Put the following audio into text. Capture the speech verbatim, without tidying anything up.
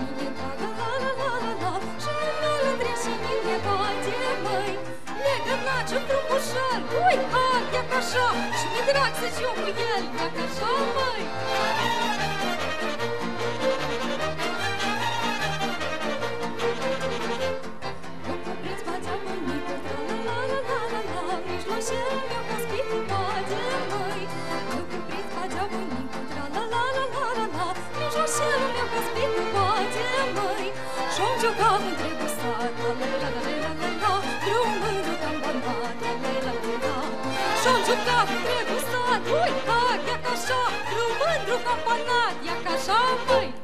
mine dragă, la la la la la, și nu le trece mine bate, măi. Legătnaciu frumușel, ui, ha, ia ca așa, și mi-e drag să ciu cu el, ia ca așa, măi. Mijloșel meu ca spitul bate, măi. Nu cuprins bagea bunicul, tra-la-la-la-la-la-la. Mijloșelul meu ca spitul bate, măi. Și-o jucat întregul sat, la-la-la-la-la-la-la. Drum mândru ca-n banat, la-la-la-la-la. Și-o jucat întregul sat, ui, ha, ia ca așa. Drum mândru ca-n banat, ia ca așa, măi.